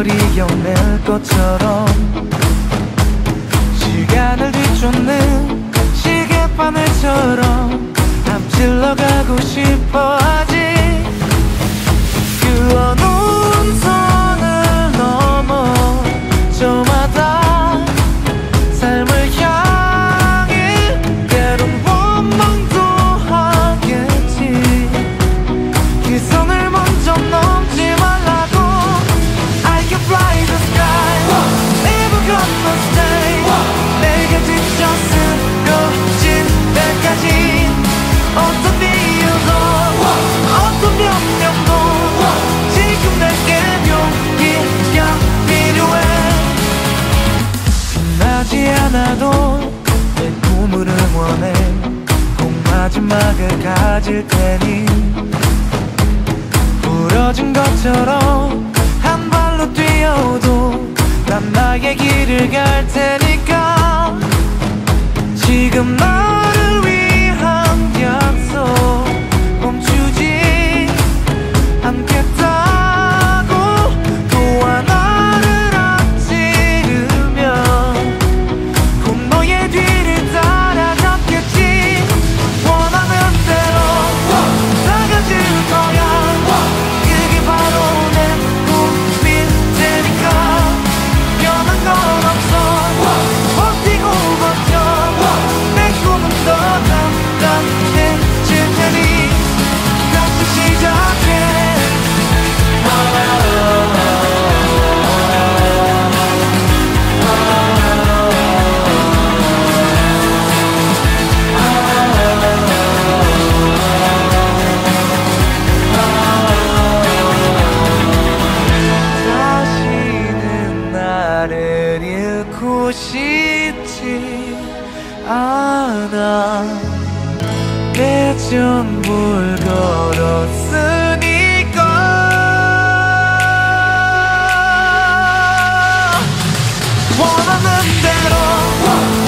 거리 옆내 꽃처럼 시간을 뒤쫓는 시계바늘처럼 앞질러 가고 싶어 하지. 그 어느 선을 넘어 저마다 삶을 향해 때론 원망도 하겠지. 그 선을 먼저 넘지 말라고. I can fly the sky, never gonna stay. 내게 지쳐 쓰러질 때까지 어떤 이유도 어떤 변명도 지금 내게 용기가 필요해. 나지 않아도 내 꿈을 응원해. 꼭 마지막을 가질 테니 부러진 것처럼 한 발로 뛰어도 난 나의 길을 갈 테니까. 지금 너를 위한 약속 멈추지 않겠다고. 또 하나를 앞지르면 곧 너의 뒤를 따라잡겠지. 원하는 대로 나가질 거야. 그게 바로 내 꿈일 테니까. 변한 건 없어. 버티고 버텨. 내 꿈은 더 단단해질 테니 다시 시작해. 다시는 나를 잃고 싶지 않아. 내 전부를 걸었으니까. 원하는 대로